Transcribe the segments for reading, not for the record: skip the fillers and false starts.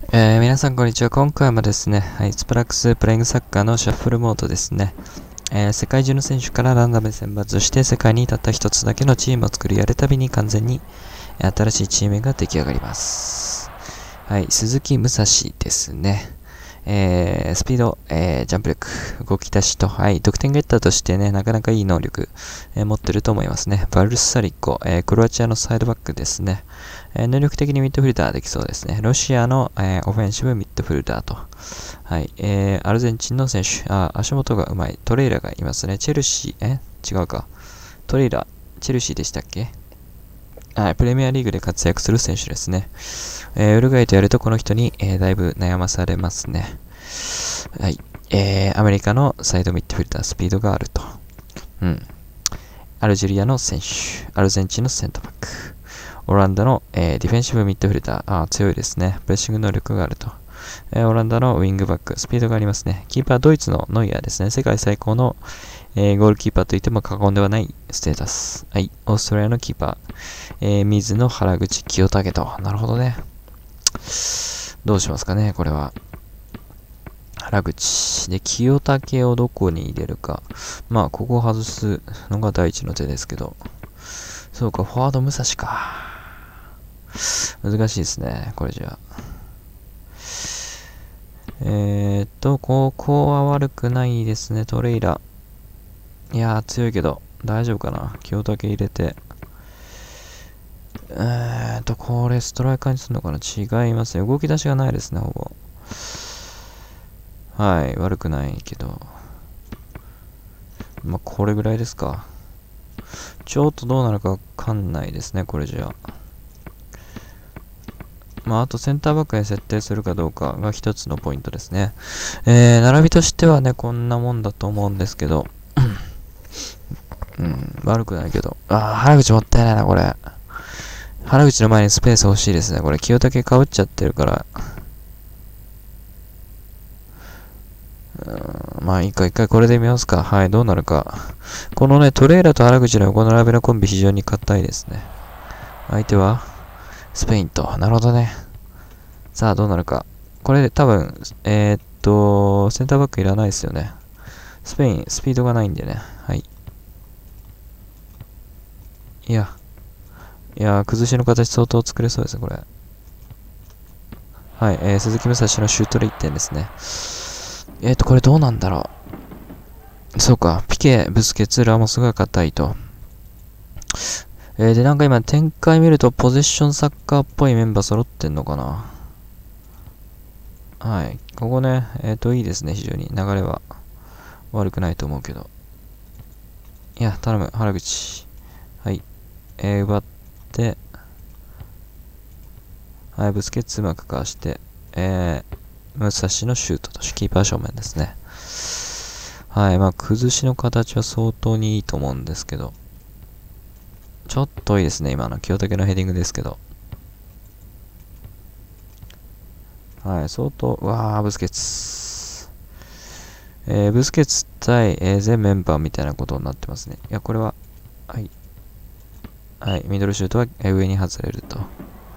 皆さんこんにちは。今回もですね、スプラックスプレイングサッカーのシャッフルモードですね。世界中の選手からランダムで選抜して世界にたった一つだけのチームを作りやるたびに完全に新しいチームが出来上がります。鈴木武蔵ですね。スピード、ジャンプ力、動き出しと、得点ゲッターとしてね、なかなかいい能力、持ってると思いますね。バルサリコ、クロアチアのサイドバックですね。能力的にミッドフィルダーできそうですね。ロシアの、オフェンシブミッドフィルダーと。アルゼンチンの選手、足元がうまい。トレイラがいますね。チェルシー、違うか。トレイラ、チェルシーでしたっけ？プレミアリーグで活躍する選手ですね。ウルグアイとやるとこの人に、だいぶ悩まされますね。アメリカのサイドミッドフィルダー、スピードがあると。アルジェリアの選手、アルゼンチンのセンターバック。オランダの、ディフェンシブミッドフィルダー、強いですね。プレッシング能力があると。オランダのウィングバック、スピードがありますね。キーパー、ドイツのノイアーですね。世界最高の、ゴールキーパーといっても過言ではないステータス。オーストラリアのキーパー、水野原口清武と。なるほどね。どうしますかね、これは。原口。で、清武をどこに入れるか。ここを外すのが第一の手ですけど。そうか、フォワード武蔵か。難しいですね、これじゃあ。ここは悪くないですね、トレイラ。いやー、強いけど、大丈夫かな。清武入れて。これストライカーにするのかな。違いますね。動き出しがないですね、ほぼ。悪くないけど。これぐらいですか。ちょっとどうなるかわかんないですね、これじゃあ。あとセンターバックに設定するかどうかが一つのポイントですね。並びとしてはね、こんなもんだと思うんですけど。悪くないけど。原口もったいないな、これ。原口の前にスペース欲しいですね。これ、清武かぶっちゃってるから。いいか、一回これで見ますか。どうなるか。このね、トレーラーと原口の横並びのコンビ非常に硬いですね。相手は、スペインと。なるほどね。さあ、どうなるか。これで多分、センターバックいらないですよね。スペイン、スピードがないんでね。いや、崩しの形相当作れそうですね、これ。鈴木武蔵のシュートで1点ですね。これどうなんだろう。そうか、ピケ、ブスケツ、ラモスが硬いと。で、なんか今展開見るとポゼッションサッカーっぽいメンバー揃ってんのかな。ここね、いいですね、非常に。流れは悪くないと思うけど。いや、頼む、原口。奪って、ブスケツうまくかわして、武蔵のシュートとキーパー正面ですね。崩しの形は相当にいいと思うんですけど。ちょっといいですね、今の清武のヘディングですけど。相当、ブスケツ。ブスケツ対、全メンバーみたいなことになってますね。いや、これは、ミドルシュートは上に外れると。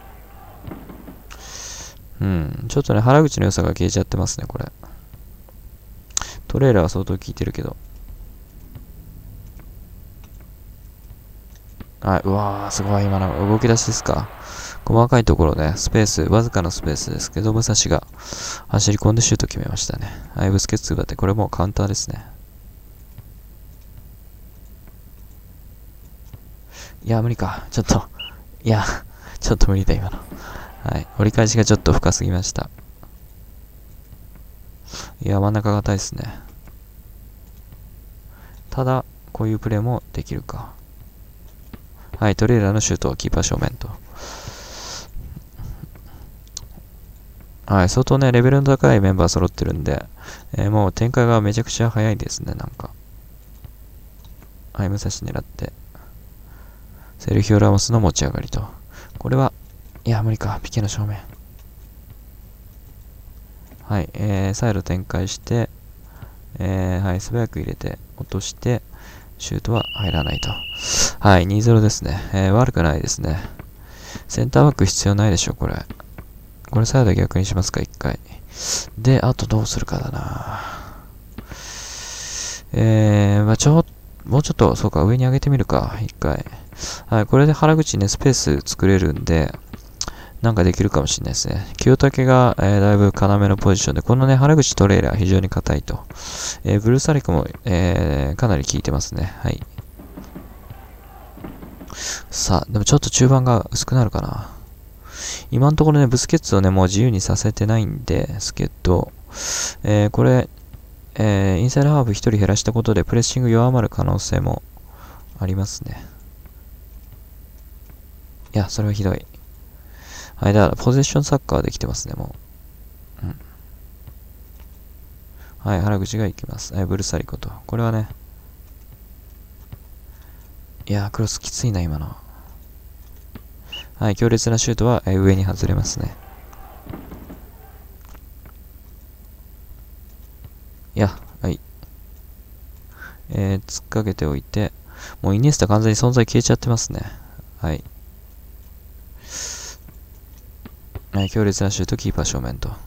ちょっとね、原口の良さが消えちゃってますね、これ。トレーラーは相当効いてるけど。すごい、今の動き出しですか。細かいところね、スペース、わずかなスペースですけど、武蔵が走り込んでシュート決めましたね。ブスケツ奪って、これもうカウンターですね。いや、無理か。ちょっと無理だ、今の。折り返しがちょっと深すぎました。いや、真ん中硬いですね。ただ、こういうプレーもできるか。トレーラーのシュート、キーパー正面と。相当ね、レベルの高いメンバー揃ってるんで、もう展開がめちゃくちゃ早いですね、なんか。武蔵狙って。セルヒオ・ラモスの持ち上がりと。これは、いや、無理か。ピケの正面。サイド展開して、素早く入れて、落として、シュートは入らないと。2-0ですね。悪くないですね。センターバック必要ないでしょ、これ。 これサイド逆にしますか、一回。で、あとどうするかだな。まあもうちょっと、そうか、上に上げてみるか、一回。はい、これで原口ね、スペース作れるんで、なんかできるかもしれないですね。清武が、だいぶ要のポジションで、このね、原口トレーラー非常に硬いと。ブルーサリクも、かなり効いてますね。はい。さあ、でもちょっと中盤が薄くなるかな。今のところね、ブスケッツをね、もう自由にさせてないんですけど、これ、インサイドハーフ1人減らしたことでプレッシング弱まる可能性もありますね。いや、それはひどい。はい、だからポゼッションサッカーできてますね、もう。うん。はい、原口が行きます。ブルサリコと。これはね、いやー、クロスきついな、今の。はい、強烈なシュートは、上に外れますね。いや、はい。突っかけておいて、もうイニエスタ完全に存在消えちゃってますね。はい。はい、強烈なシュート、キーパー正面と。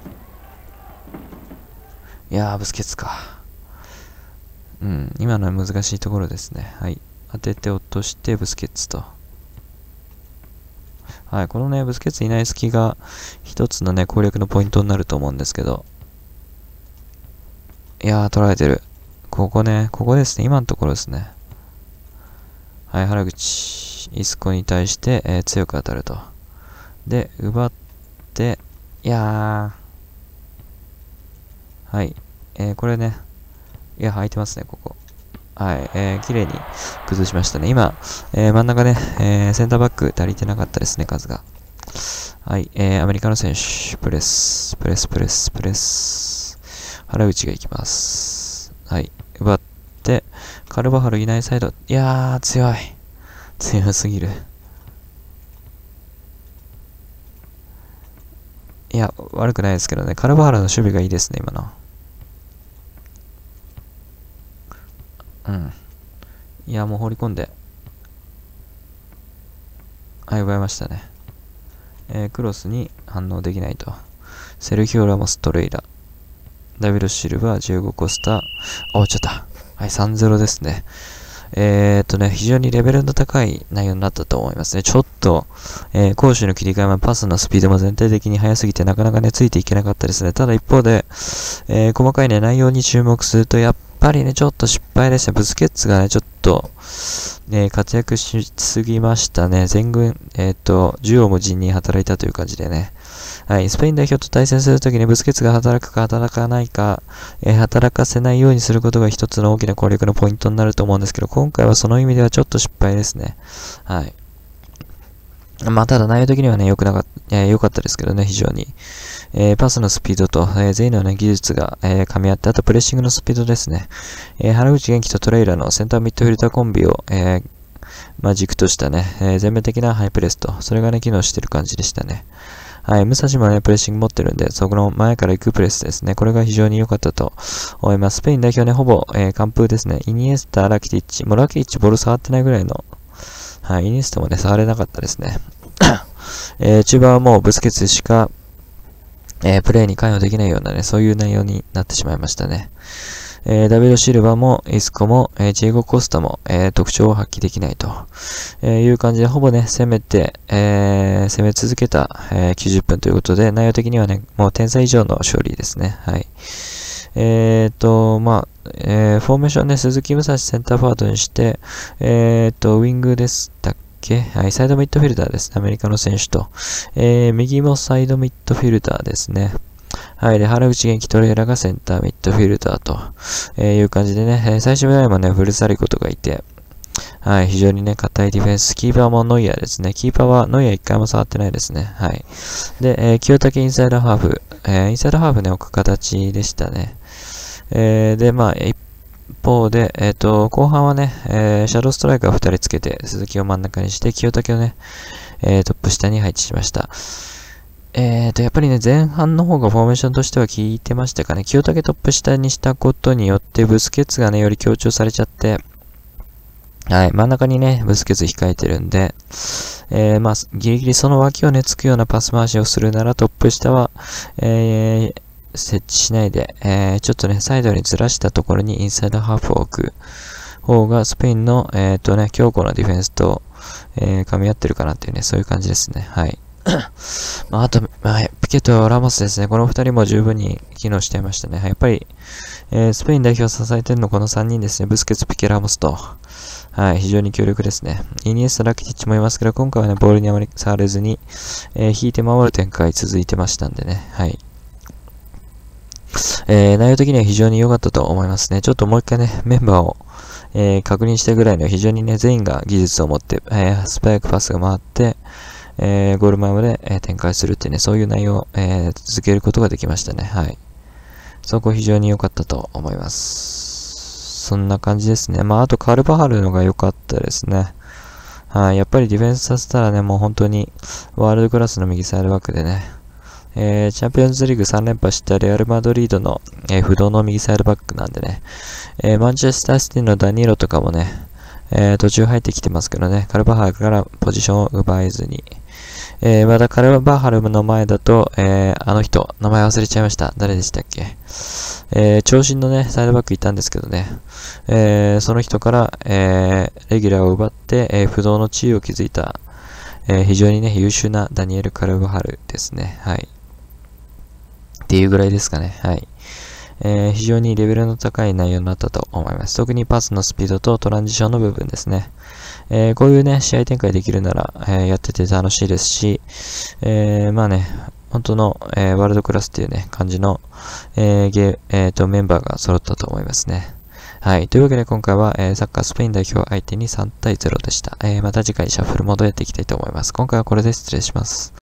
いやー、ブスケツか。うん、今のは難しいところですね。はい。当てて落として、ブスケッツと。はい、このね、ブスケッツいない隙が一つのね、攻略のポイントになると思うんですけど。いやー、取られてる。ここですね、今のところですね。はい、原口、イスコに対して、強く当たると。で、奪って、いやー、はい、これね、いや、空いてますね、ここ。はい、綺麗に崩しましたね。今、真ん中ね、センターバック足りてなかったですね、数が。はい、アメリカの選手、プレス。原口が行きます。はい、奪って、カルバハルいないサイド。いやー、強い。強すぎる。いや、悪くないですけどね、カルバハルの守備がいいですね、今の。うん。いや、もう放り込んで。はい、奪いましたね。クロスに反応できないと。セルヒオ・ラモス・トレイラ。ダビド・シルバー、ジェゴ・コスタ。落ちちゃった。はい、3-0ですね。非常にレベルの高い内容になったと思いますね。ちょっと、攻守の切り替えもパスのスピードも全体的に速すぎてなかなかね、ついていけなかったですね。ただ一方で、細かいね、内容に注目すると、やっぱりね、ちょっと失敗でした。ブスケッツがね、ちょっと、活躍しすぎましたね。全軍、縦横無尽に働いたという感じでね。はい、スペイン代表と対戦するときにブスケツが働くか働かないか、働かせないようにすることが一つの大きな攻略のポイントになると思うんですけど、今回はその意味ではちょっと失敗ですね。はい。まあ、ただ内容的にはね、良かったですけどね、非常に。パスのスピードと、全員のね、技術が、噛み合って、あとプレッシングのスピードですね。原口元気とトレイラーのセンターミッドフィルターコンビを、軸としたね、全面的なハイプレスと、それがね、機能してる感じでしたね。はい、武蔵もね、プレッシング持ってるんで、そこの前から行くプレスですね。これが非常に良かったと思います。スペイン代表ね、ほぼ、完封ですね。イニエスタ、ラキティッチ。もうラキティッチボール触ってないぐらいの、はい、イニエスタもね、触れなかったですね。中盤はもうブスケツしか、プレーに関与できないようなね、そういう内容になってしまいましたね。ダビド・シルバも、イスコも、ジェイゴ・コスタも、特徴を発揮できないと、いう感じで、ほぼね、攻め続けた、90分ということで、内容的にはね、もう点差以上の勝利ですね。はい。フォーメーションね、鈴木武蔵センターフォワードにして、ウィングでしたっけ？はい、サイドミッドフィルダーですね、アメリカの選手と。右もサイドミッドフィルダーですね。はい。で、原口元気トレーラーがセンターミッドフィルダーと、いう感じでね、最終台もね、フルサリコとがいて、はい。非常にね、硬いディフェンス。キーパーもノイアーですね。キーパーはノイアー一回も触ってないですね。はい。で、清武インサイドハーフ。インサイドハーフね、置く形でしたね。で、まあ、一方で、後半はね、シャドウストライカー2人つけて、鈴木を真ん中にして、清武をね、トップ下に配置しました。やっぱりね、前半の方がフォーメーションとしては効いてましたかね。清武トップ下にしたことによって、ブスケツがね、より強調されちゃって、 はい。真ん中にね、ブスケツ控えてるんで、まあ、ギリギリその脇をね、つくようなパス回しをするならトップ下は、設置しないで、ちょっとね、サイドにずらしたところにインサイドハーフを置く方が、スペインの、強固なディフェンスと、噛み合ってるかなっていうね、そういう感じですね。はい。まあ、あと、ピケとラモスですね。この二人も十分に機能していましたね。やっぱり、スペイン代表を支えているのはこの3人ですね。ブスケツ、ピケ、ラモスと。はい、非常に強力ですね。イニエスタ、ラキティッチもいますけど、今回はね、ボールにあまり触れずに、引いて守る展開続いてましたんでね。はい。内容的には非常に良かったと思いますね。ちょっともう一回ね、メンバーを、確認したぐらいの非常にね、全員が技術を持って、スパイクパスが回って、ゴール前まで、展開するっていうね、そういう内容を、続けることができましたね。はい。そこ非常に良かったと思います。そんな感じですね。まあ、あとカルバハルのが良かったですね。はい。やっぱりディフェンスさせたらね、もう本当にワールドクラスの右サイドバックでね、チャンピオンズリーグ3連覇したレアル・マドリードの、不動の右サイドバックなんでね、マンチェスターシティのダニーロとかもね、途中入ってきてますけどね、カルバハルからポジションを奪えずに、まだカルバハルの前だと、あの人、名前忘れちゃいました。誰でしたっけ？長身のね、サイドバックいたんですけどね、その人から、レギュラーを奪って、不動の地位を築いた、非常にね、優秀なダニエル・カルバハルですね。はい。っていうぐらいですかね。はい。非常にレベルの高い内容になったと思います。特にパスのスピードとトランジションの部分ですね。こういうね、試合展開できるなら、やってて楽しいですし、まあね、本当の、ワールドクラスっていうね、感じの、メンバーが揃ったと思いますね。はい。というわけで今回は、サッカースペイン代表相手に3対0でした。また次回シャッフルモードやっていきたいと思います。今回はこれで失礼します。